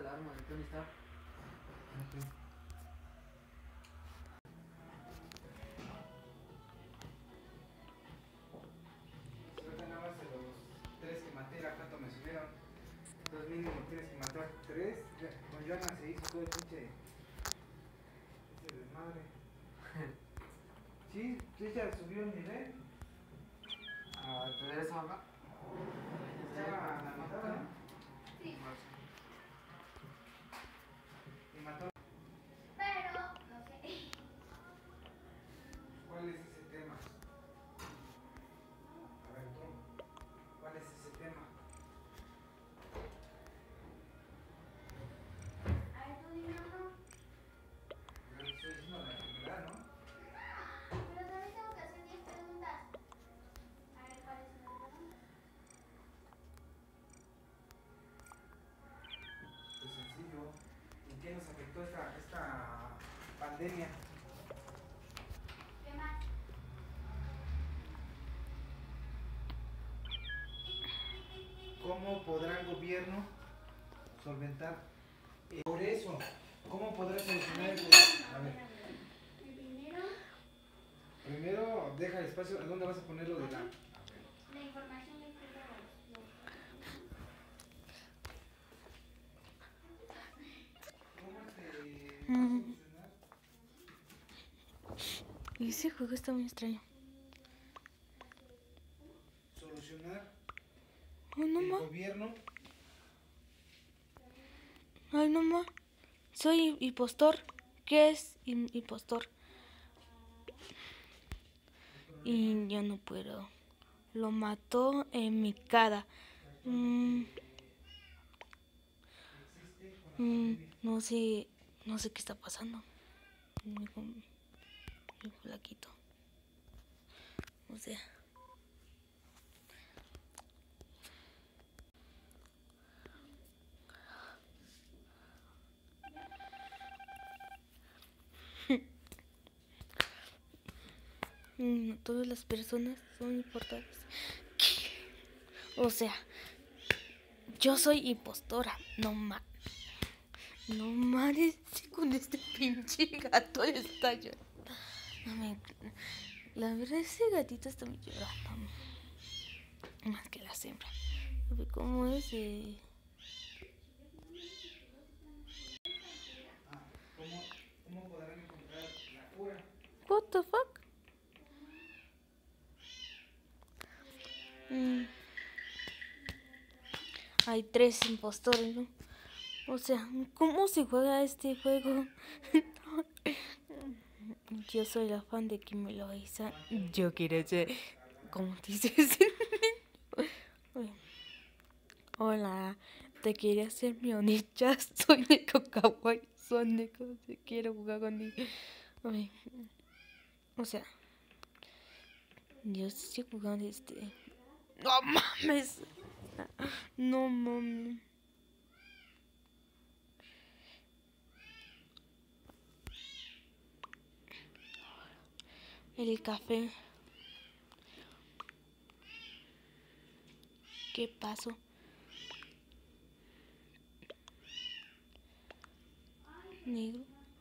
alarma de Tony Stark. Okay. Ahorita nada más de los 3 que maté, la cuánto me subieron. Entonces mínimo tienes que matar 3. Con Joana se hizo todo el pinche ese desmadre. Sí, ella subió el nivel. ¿A tener esa mamá? Estaba a la mitad, ¿no? Sí. Y mató. Pero, no sé. ¿Cuál es ese tema? A ver, tú. ¿Cuál es ese tema? A ver, tú dime uno. Yo estoy diciendo la enfermedad, ¿no? Pero también tengo que hacer 10 preguntas. A ver, ¿cuáles son las preguntas? Pues sencillo. ¿En qué nos afectó esta pandemia? ¿Qué más? ¿Cómo podrá el gobierno solventar? Por eso, ¿cómo podrá solucionar el gobierno? A ver, primero deja el espacio. ¿A dónde vas a poner lo de la? La información de ¿Cómo te va a solucionar? Y ese juego está muy extraño. Solucionar Ay, no el ma. gobierno. Ay, no ma. Soy impostor. ¿Qué es impostor? Y yo no puedo. Lo mató en mi cara. No sé qué está pasando. Mi flaquito. O sea. No todas las personas son importantes. O sea, yo soy impostora. No ma. No mames, con este pinche gato está llorando. No me... La verdad, ese gatito está muy llorando. Más que la hembra. A ver cómo es. ¿Cómo podrán encontrar la cura? What the fuck? Hay 3 impostores, ¿no? O sea, ¿cómo se juega este juego? Yo soy la fan de Kimi Loaiza. Yo quiero ser... ¿Cómo dices? Hola, te quería hacer mi onicha. Soy Neko Kawaii. Soy Neko. Quiero jugar contigo. Ay, o sea, yo estoy jugando ¡No mames! No mames. El café. ¿Qué pasó? Negro.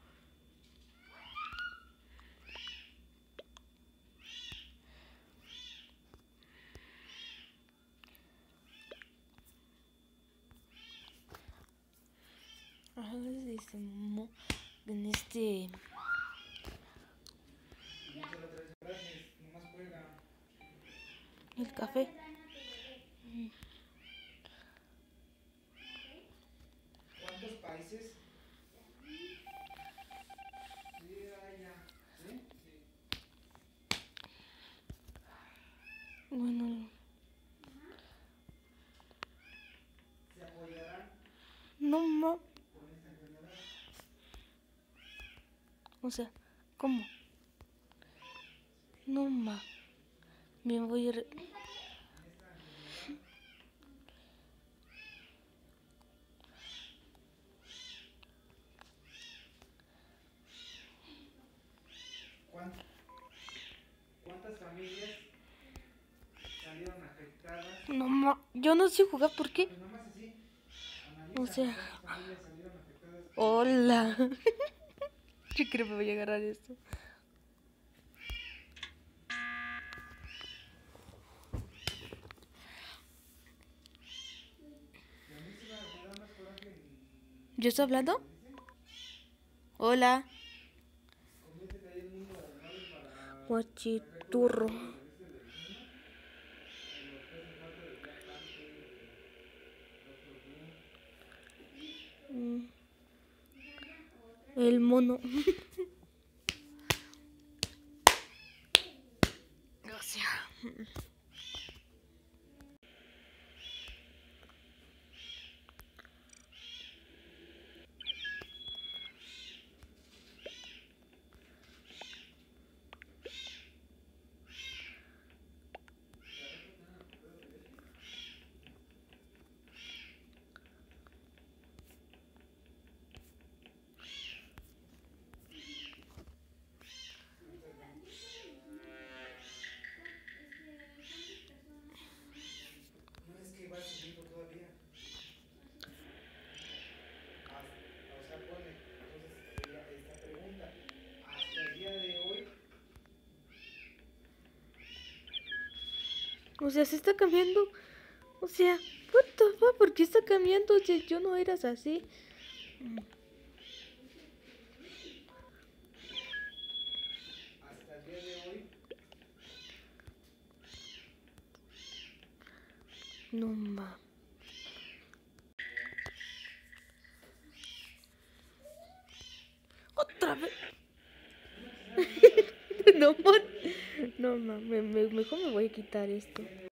Se mamó en este... El café. ¿Cuántos países? Sí, ya. ¿Sí? Sí. Bueno. ¿Se apoyarán No ma. con esta enfermedad? O sea, ¿cómo? No ma. Me voy a... ¿Cuántas familias salieron afectadas? No ma. Yo no sé jugar, ¿por qué? Pues nomás así. O sea... ¿Cuántas familias salieron Hola. Yo creo que me voy a agarrar esto. ¿Yo estoy hablando? Hola. Guachiturro. El mono. Gracias. No es que va subiendo todavía. O sea, pone. Entonces, esta pregunta. Hasta el día de hoy. O sea, se está cambiando. O sea, what the fuck, ¿por qué está cambiando? O sea, yo no eras así. Hasta el día de hoy. No ma. Otra vez. No, man. No, ma. Mejor me voy a quitar esto.